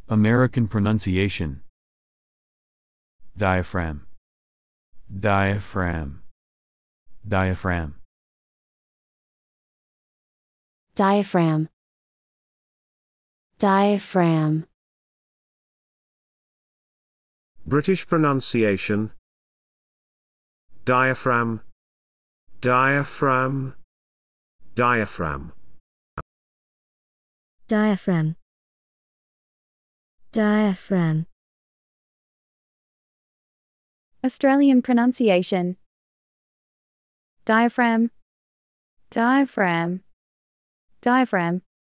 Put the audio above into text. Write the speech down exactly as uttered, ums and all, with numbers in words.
American pronunciation. Diaphragm. Diaphragm. Diaphragm. Diaphragm. Diaphragm. British pronunciation. Diaphragm. Diaphragm. Diaphragm. Diaphragm. Diaphragm. Australian pronunciation. Diaphragm. Diaphragm. Diaphragm.